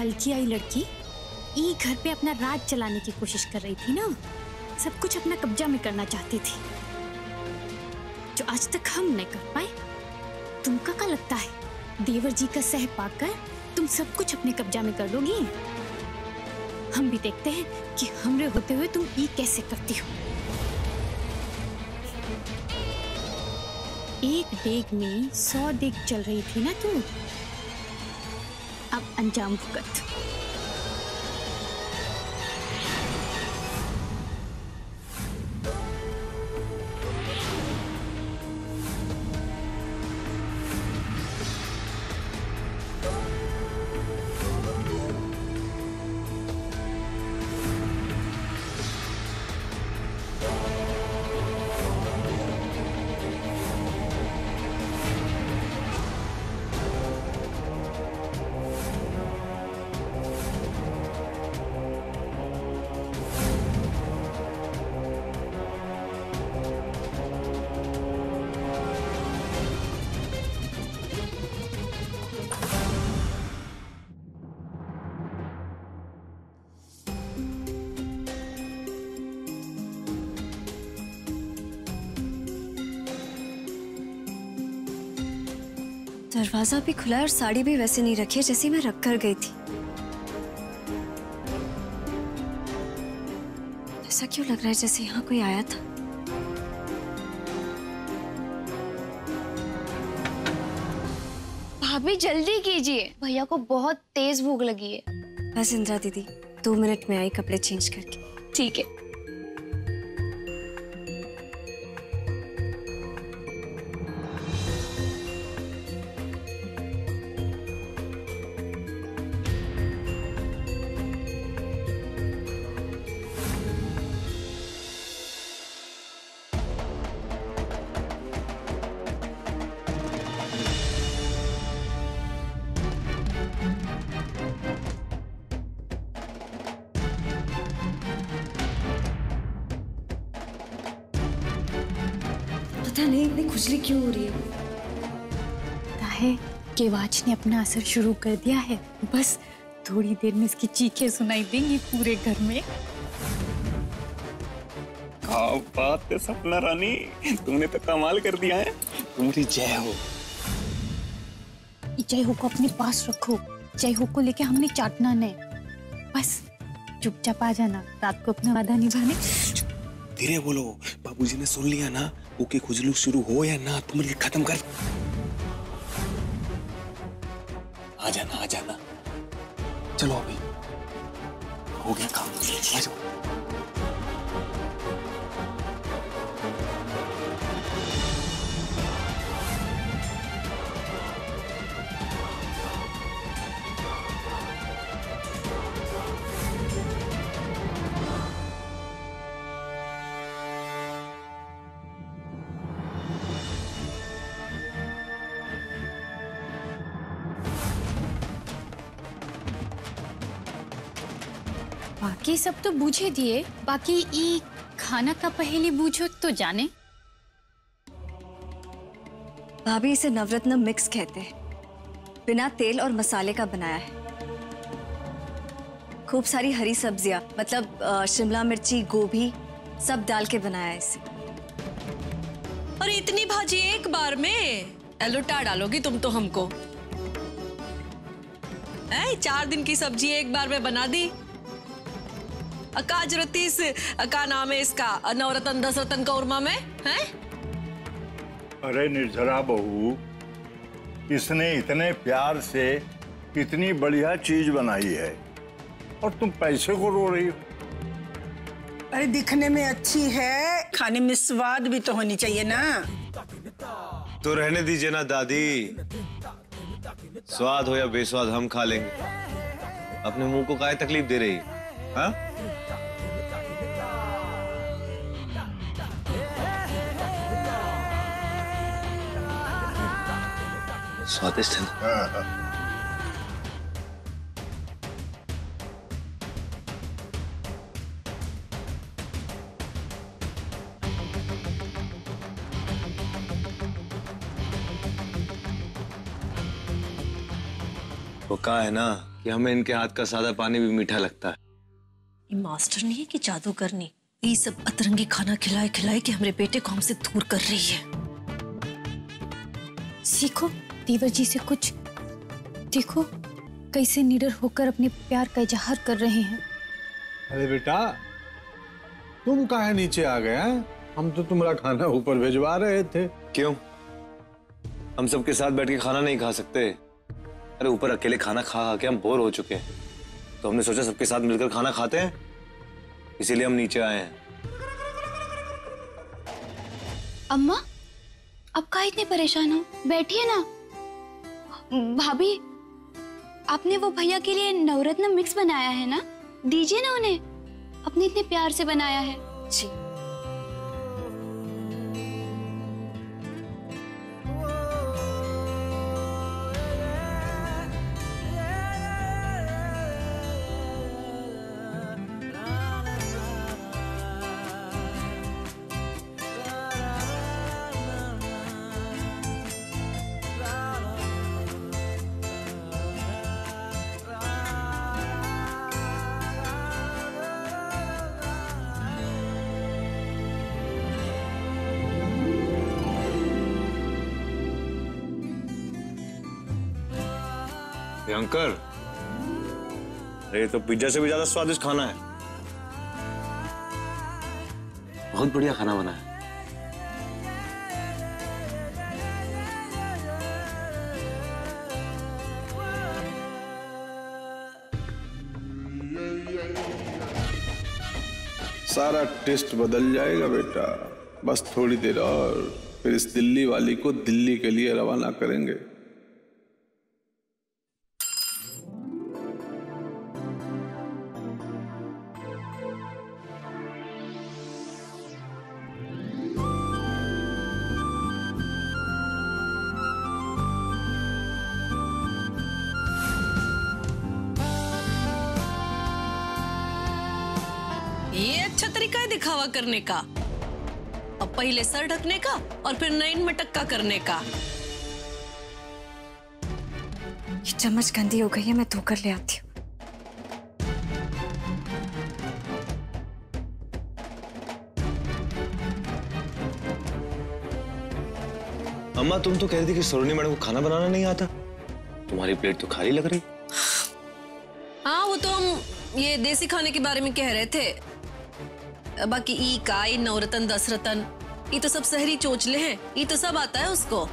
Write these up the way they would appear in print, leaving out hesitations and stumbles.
कल की आई लड़की ई घर पे अपना राज चलाने की कोशिश कर रही थी ना, सब कुछ अपना कब्जा में करना चाहती थी, जो आज तक हम नहीं कर पाए। तुमका क्या लगता है देवर जी का सह पाकर तुम सब कुछ अपने कब्जा में कर लोगी? हम भी देखते हैं कि हमरे होते हुए तुम ई कैसे करती हो। एक डेग में 100 डेग चल रही थी ना तू, अब अंजाम भुगत। दरवाजा भी खुला है और साड़ी भी वैसे नहीं रखी है जैसी मैं रख कर गई थी। ऐसा क्यों लग रहा है जैसे यहाँ कोई आया था? भाभी जल्दी कीजिए, भैया को बहुत तेज भूख लगी है। बस इंदिरा दीदी 2 मिनट में आई कपड़े चेंज करके। ठीक है। पता नहीं इतनी खुजली क्यों हो रही है। है केवाच ने अपना असर शुरू कर दिया है, बस थोड़ी देर में इसकी चीखें सुनाई देंगी पूरे घर में। क्या बात है सपना रानी, तुमने तो कमाल कर दिया है। तुम्हारी जय हो। जय हो को अपने पास रखो, जय हो को लेके हमने चाटना नहीं, बस चुपचाप आ जाना रात को अपना वादा निभाने। धीरे बोलो, बाबूजी ने सुन लिया ना, ओके खुजलू शुरू हो या ना, तुम ये खत्म कर। आ जाना आ जाना, चलो अभी हो गया काम, आ जाओ। बाकी सब तो बूझे दिए, बाकी ई खाना का पहेली बूझो तो जाने। भाभी इसे नवरत्न मिक्स कहते हैं, बिना तेल और मसाले का बनाया है। खूब सारी हरी सब्जियां, मतलब शिमला मिर्ची, गोभी सब डाल के बनाया है इसे। और इतनी भाजी एक बार में लुटा डालोगी तुम तो हमको। 4 दिन की सब्जी एक बार में बना दी। अकाजरतीस का नाम है इसका, नवरत्न 10 रत्न का उर्मा में है। अरे निर्जरा बहू, इसने इतने प्यार से इतनी बढ़िया चीज बनाई है और तुम पैसे को रो रही हो। अरे दिखने में अच्छी है, खाने में स्वाद भी तो होनी चाहिए ना। तो रहने दीजिए ना दादी, स्वाद हो या बेस्वाद हम खा लेंगे। अपने मुंह को काहे तकलीफ दे रही? हाँ? स्वादिष्ट है ना? वो कहा है ना, कि हमें इनके हाथ का सादा पानी भी मीठा लगता है। ये मास्टर नहीं है कि जादू करनी, ये सब अतरंगी खाना खिलाए खिलाए कि हमारे बेटे को हमसे दूर कर रही है। सीखो देवर जी से कुछ, देखो कैसे निडर होकर अपने प्यार का इजहार कर रहे हैं। अरे बेटा, तुम काहे नीचे आ गए हैं? हम तो तुम्हारा खाना ऊपर भिजवा रहे थे। क्यों, हम सबके साथ बैठ के खाना नहीं खा सकते? अरे ऊपर अकेले खाना खा खा के हम बोर हो चुके हैं, तो हमने सोचा सबके साथ मिलकर खाना खाते हैं, इसीलिए हम नीचे आए हैं। अम्मा, अब का इतने परेशान हो, बैठिए ना। भाभी, आपने वो भैया के लिए नवरत्न मिक्स बनाया है ना, दीजिए ना उन्हें, अपने इतने प्यार से बनाया है। जी। भयंकर, ये तो पिज्जा से भी ज्यादा स्वादिष्ट खाना है। बहुत बढ़िया खाना बना है। सारा टेस्ट बदल जाएगा बेटा, बस थोड़ी देर और, फिर इस दिल्ली वाली को दिल्ली के लिए रवाना करेंगे। ये अच्छा तरीका है दिखावा करने का। अब पहले सर ढकने का और फिर नैन मटक्का करने का। ये चम्मच गंदी हो गई है, मैं धोकर ले आती हूँ। अम्मा, तुम तो कह रही थी कि सरोनी मैडम को खाना बनाना नहीं आता। तुम्हारी प्लेट तो खाली लग रही। हाँ, वो तो हम ये देसी खाने के बारे में कह रहे थे। बाकी ई काय नवरत्न दसरत्न ये तो सब शहरी चोचले हैं, ये तो सब आता है उसको।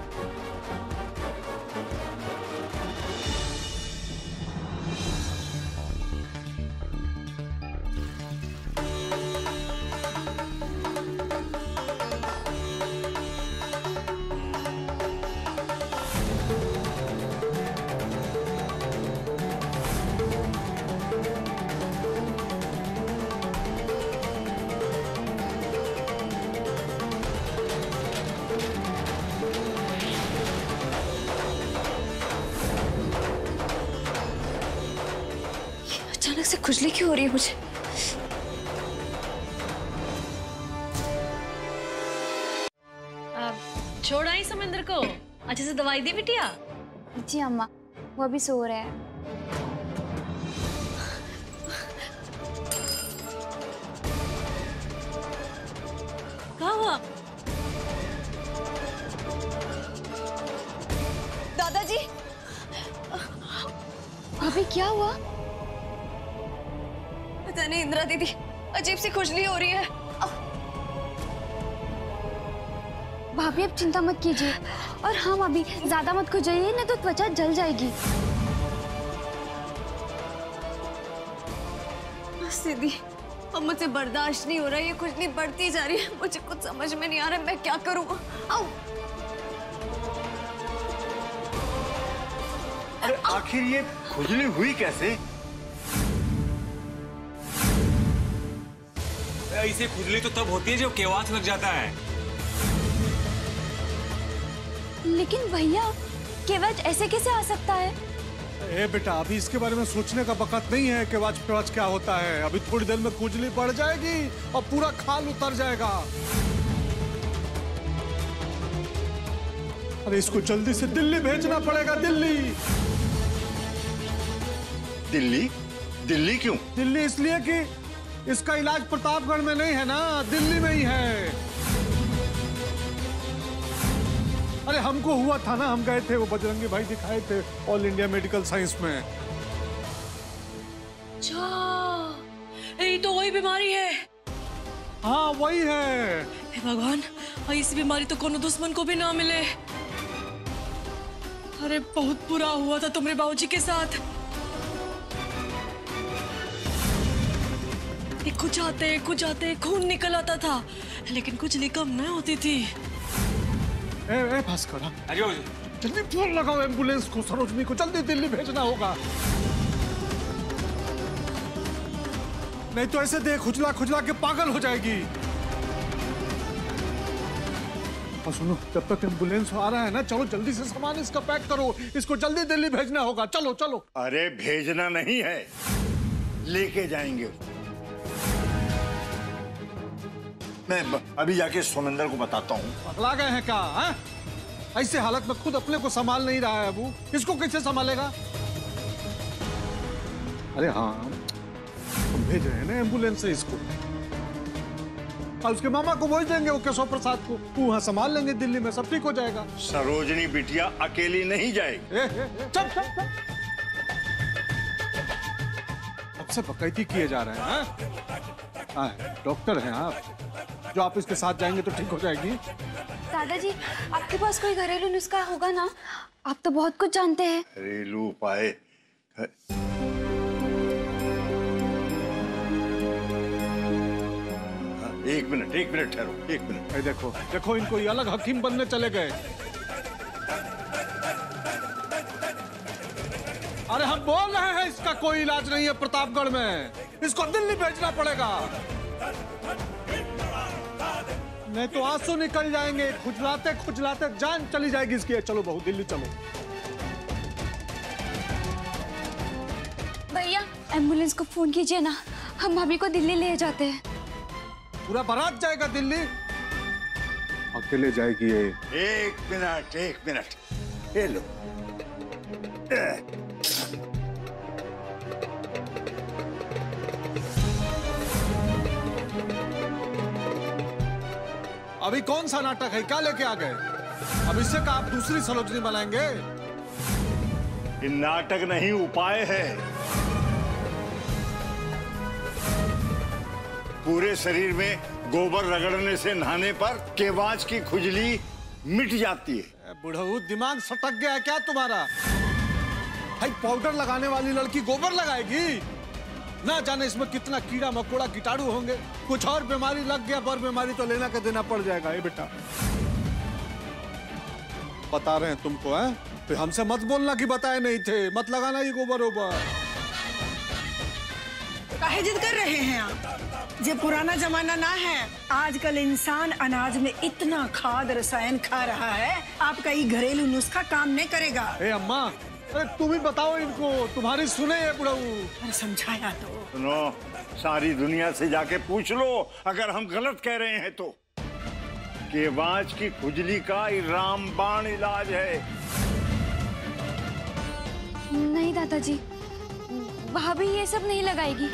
अचानक से खुजली क्यों हो रही है मुझे? छोड़ आई समुद्र को, अच्छे से दवाई दी बिटिया। जी अम्मा, वो अभी सो रहे हैं। क्या हुआ? दादाजी, भाभी क्या हुआ? पता नहीं इंदिरा दीदी, अजीब सी खुजली हो रही है। भाभी अब चिंता मत कीजिए, और हाँ भाभी ज्यादा मत खुजाइए, ना तो त्वचा जल जाएगी। दीदी, अब मुझसे बर्दाश्त नहीं हो रहा है, ये खुजली बढ़ती जा रही है, मुझे कुछ समझ में नहीं आ रहा, मैं क्या करूँ? आओ। अरे आखिर ये खुजली हुई कैसे? ऐसे खुजली तो तब होती है जब केवास लग जाता है। लेकिन भैया, केवच ऐसे कैसे आ सकता है? ए बेटा, अभी इसके बारे में सोचने का वक्त नहीं है कि वाच क्या होता है। अभी थोड़ी देर में खुजली बढ़ जाएगी और पूरा खाल उतर जाएगा। अरे इसको जल्दी से दिल्ली भेजना पड़ेगा, दिल्ली। दिल्ली? दिल्ली क्यों? दिल्ली इसलिए कि इसका इलाज प्रतापगढ़ में नहीं है ना, दिल्ली में ही है। अरे हमको हुआ था ना, हम गए थे, वो बजरंगी भाई दिखाए थे ऑल इंडिया मेडिकल साइंस में। अच्छा, यही तो वही बीमारी है। हाँ वही है। हे भगवान, ऐसी बीमारी तो कोनो दुश्मन को भी ना मिले। अरे बहुत बुरा हुआ था तुम्हारे बाबूजी के साथ। खुजाते खून निकल आता था, लेकिन कुछ कम नहीं होती थी। ए भास्कर, जल्दी फोन लगाओ एम्बुलेंस को, सरोजनी को जल्दी दिल्ली भेजना होगा। नहीं तो ऐसे देख खुजला खुजला के पागल हो जाएगी। और सुनो, जब तक एम्बुलेंस आ रहा है ना, चलो जल्दी से सामान इसका पैक करो, इसको जल्दी दिल्ली भेजना होगा। चलो चलो। अरे भेजना नहीं है, लेके जाएंगे। मैं अभी जाके सोमेंद्र को बताता हूँ। पगला गए हैं क्या? है? ऐसे हालत में खुद अपने को संभाल नहीं रहा है अबू, इसको कैसे संभालेगा? अरे हाँ, हम भेज रहे हैं ना एम्बुलेंस से इसको, और उसके मामा को भेज देंगे, वो केशव प्रसाद को, वो वहाँ संभाल लेंगे दिल्ली में, सब ठीक हो जाएगा। सरोजनी बिटिया अकेली नहीं जाएगी। चल अब से बकैती किए जा रहे हैं। हाँ, डॉक्टर हैं आप, जो आप इसके साथ जाएंगे तो ठीक हो जाएगी। दादाजी, आपके पास कोई घरेलू नुस्खा होगा ना? आप तो बहुत कुछ जानते हैं। घरेलू उपाय? एक मिनट ठहरो, एक मिनट। देखो देखो, इनको ये अलग हकीम बनने चले गए। अरे हम बोल रहे हैं इसका कोई इलाज नहीं है प्रतापगढ़ में, इसको दिल्ली भेजना पड़ेगा, नहीं तो आंसू निकल जाएंगे, खुजलाते खुजलाते जान चली जाएगी इसकी। चलो बहू, दिल्ली चलो। भैया, एम्बुलेंस को फोन कीजिए ना, हम भाभी को दिल्ली ले जाते हैं। पूरा बारात जाएगा दिल्ली, अकेले जाएगी ये। एक मिनट, ये लो। अभी कौन सा नाटक है, क्या लेके आ गए? अब इससे का आप दूसरी सरोजनी बनाएंगे? ये नाटक नहीं, उपाय है। पूरे शरीर में गोबर रगड़ने से नहाने पर केवांच की खुजली मिट जाती है। बुढ़ऊ, दिमाग सटक गया क्या तुम्हारा? भाई पाउडर लगाने वाली लड़की गोबर लगाएगी? ना जाने इसमें कितना कीड़ा मकोड़ा कीटाणु होंगे, कुछ और बीमारी लग गया, बर बीमारी तो लेना का देना पड़ जाएगा। ये बेटा बता रहे हैं तुमको, है तो हमसे मत बोलना कि बताए नहीं थे, मत लगाना ये गोबर ओबर। काहे जिद कर रहे हैं आप? ये पुराना जमाना ना है, आजकल इंसान अनाज में इतना खाद रसायन खा रहा है, आपका ये घरेलू नुस्खा काम नहीं करेगा। ए अम्मा, अरे तुम ही बताओ इनको, तुम्हारी सुने ये बुढ़ऊ। अरे समझाया तो। सुनो, सारी दुनिया से जाके पूछ लो, अगर हम गलत कह रहे हैं तो। केवांच की खुजली का रामबाण इलाज है। नहीं दादाजी, भाभी ये सब नहीं लगाएगी।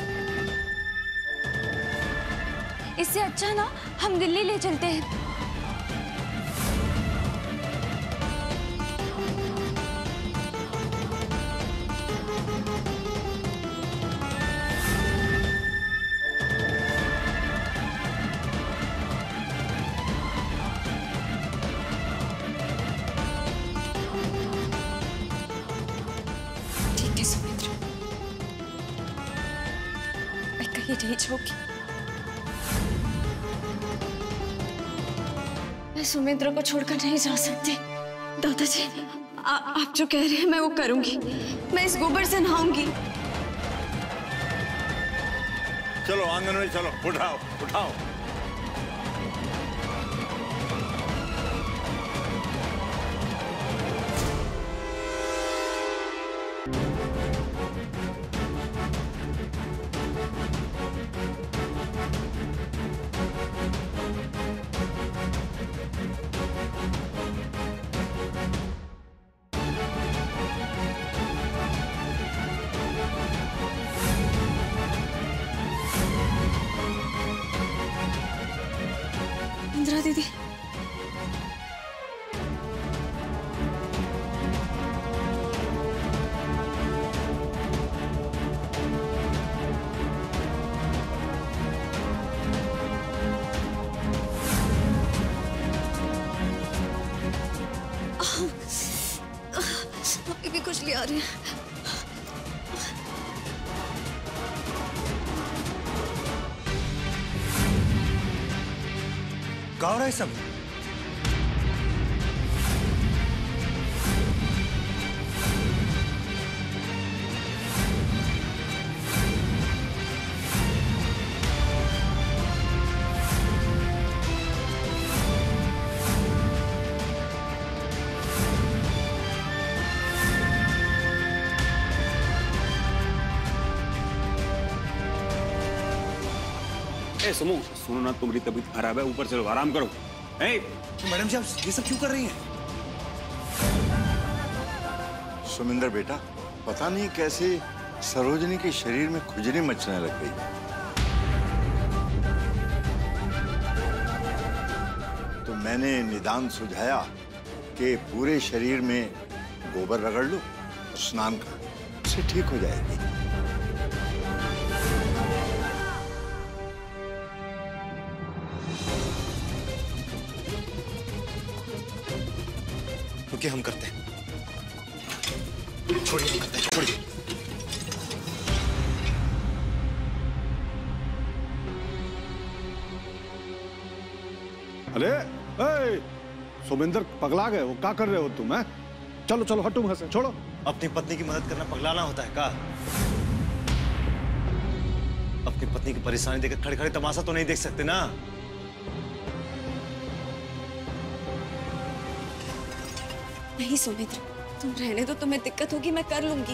इससे अच्छा ना हम दिल्ली ले चलते हैं। ठीक है सुमित्रा, मैं कहीं नहीं जाऊंगी। मैं सुमित्रा को छोड़कर नहीं जा सकती। दादाजी, आप जो कह रहे हैं मैं वो करूंगी। मैं इस गोबर से नहाऊंगी। चलो आंगन में चलो, उठाओ उठाओ। इंदिरा दीदी, अभी भी खुजली आ रही है। क्या हो रहा है सब? सुनो सुनो ना, तुम्हारी तबीयत खराब है, ऊपर चलो आराम करो। मैडम जी आप ये सब क्यों कर रही हैं? सुमिंदर बेटा, पता नहीं कैसे सरोजनी के शरीर में खुजली मचने लग गई। तो मैंने निदान सुझाया कि पूरे शरीर में गोबर रगड़ लो और स्नान कर, उससे ठीक हो जाएगी। रुकिए, हम करते हैं। छोड़िए, हम करते हैं, छोड़िए। अरे सुमिंदर, पगला गए वो? क्या कर रहे हो तुम? है चलो चलो, हटो वहां से, छोड़ो। अपनी पत्नी की मदद करना पगलाना होता है क्या? अपनी पत्नी की परेशानी देखकर खड़े खड़े तमाशा तो नहीं देख सकते ना। नहीं सुमित्र, तुम रहने दो, तुम्हें दिक्कत होगी, मैं कर लूंगी।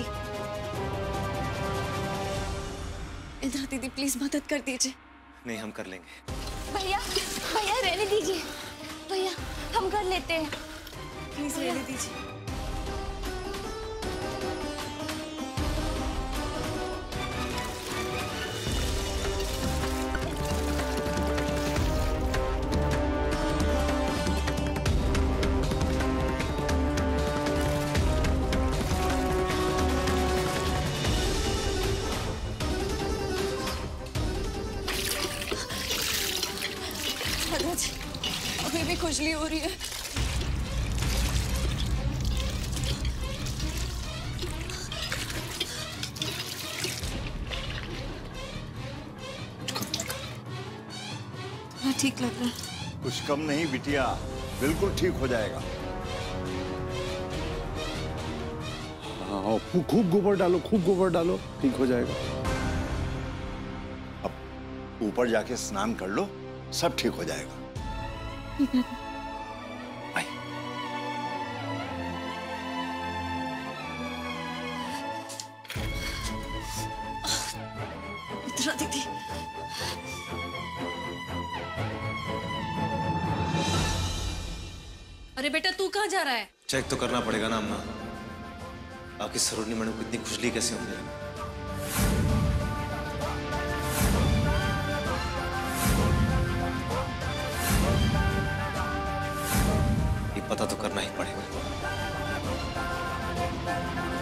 इंदिरा दीदी प्लीज मदद कर दीजिए। नहीं, हम कर लेंगे। भैया भैया रहने दीजिए, भैया हम कर लेते हैं। प्लीज रहने दीजिए। अभी भी खुजली हो रही है। ठीक लग रहा है। कुछ कम नहीं बिटिया, बिल्कुल ठीक हो जाएगा। हाँ, खूब गोबर डालो, खूब गोबर डालो, ठीक हो जाएगा। अब ऊपर जाके स्नान कर लो, सब ठीक हो जाएगा। इंदिरा दीदी, अरे बेटा, तू कहाँ जा रहा है? चेक तो करना पड़ेगा ना अम्मा, आपकी सरोजनी मैडम को इतनी खुजली कैसे हो गई? ये पता तो करना ही पड़ेगा।